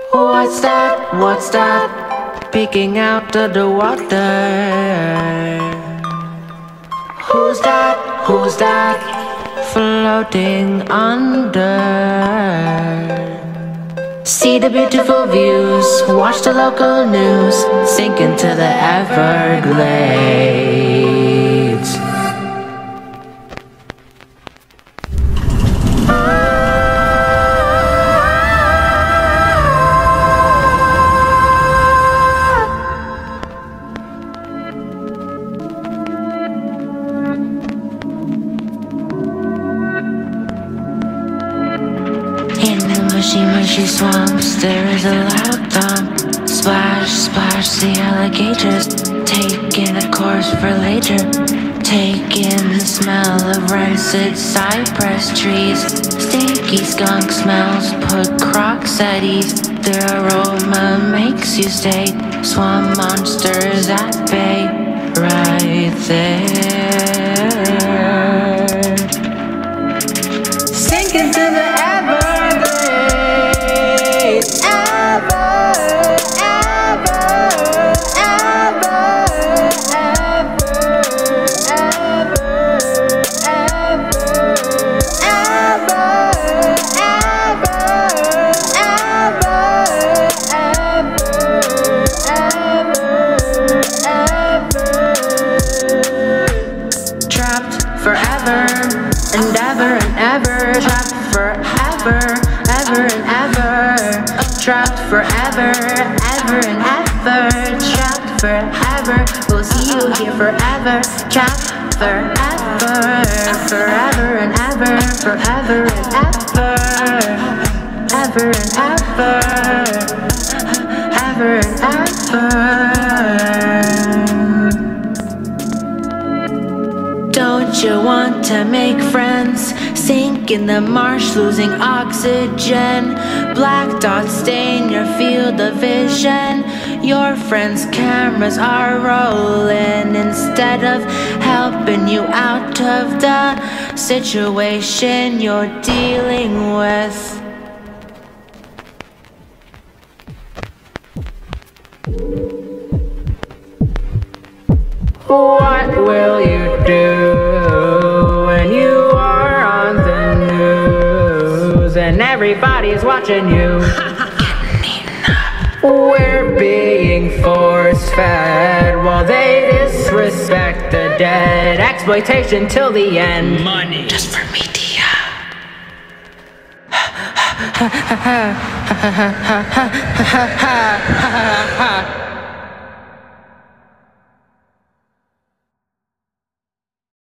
What's that? What's that? Peeking out of the water. Who's that? Who's that? Floating under. See the beautiful views, watch the local news, sink into the Everglades. Mushy swamps, there is a loud thump. Splash, splash, the alligators taking a course for later. Taking the smell of rancid cypress trees. Stinky skunk smells put Crocs at ease. Their aroma makes you stay. Swamp monsters at bay, right there. Sink into the forever and ever and ever, trapped forever, ever and ever, trapped forever, ever and ever, trapped forever. We'll see you here forever, trapped forever, forever and ever, forever and ever, ever and ever, ever and ever. Don't you want to make friends? Sink in the marsh, losing oxygen. Black dots stain your field of vision. Your friends' cameras are rolling instead of helping you out of the situation you're dealing with. What will you do when you are on the news and everybody's watching you? We're being force-fed while they disrespect the dead. Exploitation till the end. Money just for media.